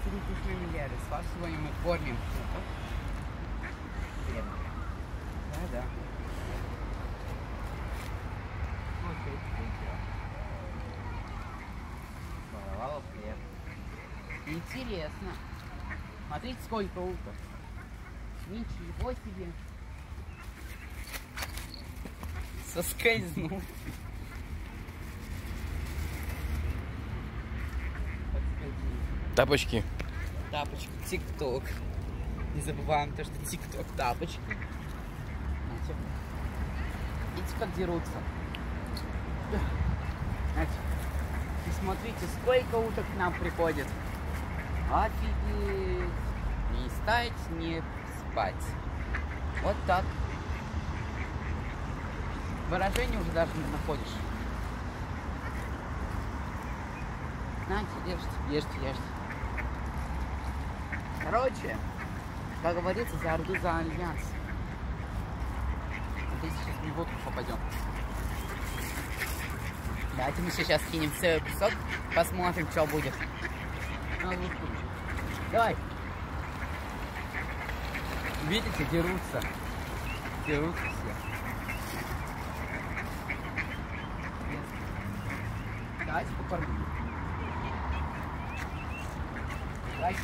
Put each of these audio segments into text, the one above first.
Смотрите с нами рядом. Вас сегодня мы кормим. Да. Воровала хлеб. Интересно. Смотрите, сколько уток. Ничего себе. Соскользнул. Тапочки. Тапочки. Тик-ток. Не забываем то, что тик-ток тапочки. Видите, как дерутся. Знаете, и смотрите, сколько уток к нам приходит. Офигеть. Не встать, не спать. Вот так. Выражение уже даже не находишь. Знаете, ешьте. Короче, как говорится, за Орду, за Альянс. Вот если сейчас в водку попадем. Давайте мы сейчас кинем целый кусок, посмотрим, что будет. Давай. Видите, дерутся. Дерутся все. Давайте покормим. Давайте.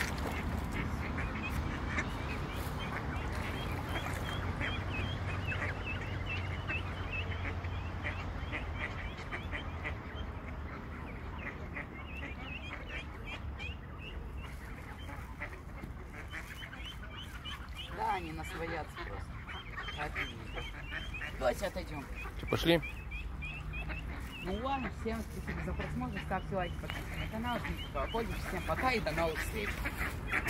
Да, они нас боятся просто. Давайте отойдем. Пошли. Ну ладно, всем спасибо за просмотр, ставьте лайки, подписывайтесь на канал, жмите колокольчик, всем пока и до новых встреч.